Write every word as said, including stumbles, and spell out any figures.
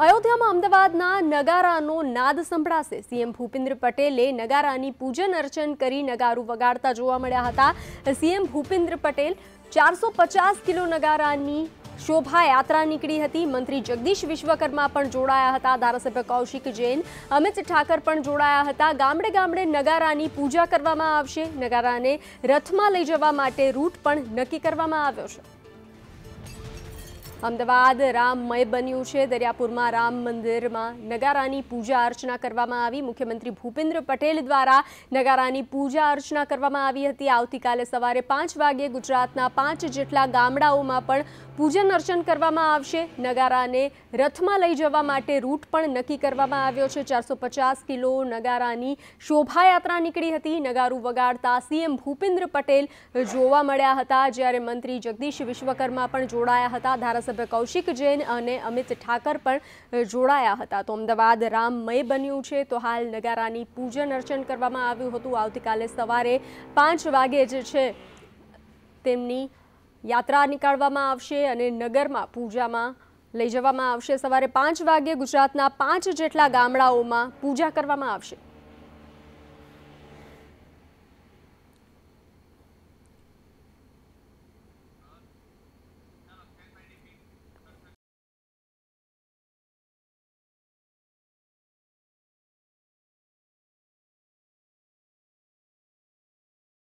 અયોધ્યામાં અમદાવાદના નગારાનો નાદ સંભળાશે। સીએમ ભૂપેન્દ્ર પટેલે નગારાની પૂજન અર્ચન કરી નગારું વગાડતા જોવા મળ્યા હતા। સીએમ ભૂપેન્દ્ર પટેલ ચારસો પચાસ કિલો નગારાની શોભાયાત્રા નીકળી હતી। મંત્રી જગદીશ વિશ્વકર્મા પણ જોડાયા હતા। ધારાસભ્ય કૌશિક જૈન, અમિત ઠાકર પણ જોડાયા હતા। ગામડે ગામડે નગારાની પૂજા કરવામાં આવશે। નગારાને રથમાં લઈ જવા માટે રૂટ પણ નક્કી કરવામાં આવ્યો છે। અમદાવાદ રામમય બન્યું છે। દરિયાપુરમાં રામ મંદિરમાં નગારાની પૂજા અર્ચના કરવામાં આવી। મુખ્યમંત્રી ભૂપેન્દ્ર પટેલ દ્વારા નગારાની પૂજા અર્ચના કરવામાં આવી હતી। આવતીકાલે સવારે પાંચ વાગે ગુજરાતના પાંચ જેટલા ગામડાઓમાં પણ પૂજન અર્ચન કરવામાં આવશે। નગારાને રથમાં લઈ જવા માટે રૂટ પણ નક્કી કરવામાં આવ્યો છે। ચારસો પચાસ કિલો નગારાની શોભાયાત્રા નીકળી હતી। નગારું વગાડતા સીએમ ભૂપેન્દ્ર પટેલ જોવા મળ્યા હતા, જ્યારે મંત્રી જગદીશ વિશ્વકર્મા પણ જોડાયા હતા। ધારાસભ્ય કૌશિક જૈન અને અમિત ઠાકર પણ જોડાયા હતા। તો અમદાવાદ રામમય બન્યું છે। તો હાલ નગારાની પૂજન અર્ચન કરવામાં આવ્યું હતું। આવતીકાલે સવારે પાંચ વાગે જે છે તેમની યાત્રા નીકાળવામાં આવશે અને નગરમાં પૂજામાં લઈ જવામાં આવશે। સવારે પાંચ વાગે ગુજરાતના પાંચ જેટલા ગામડાઓમાં પૂજા કરવામાં આવશે।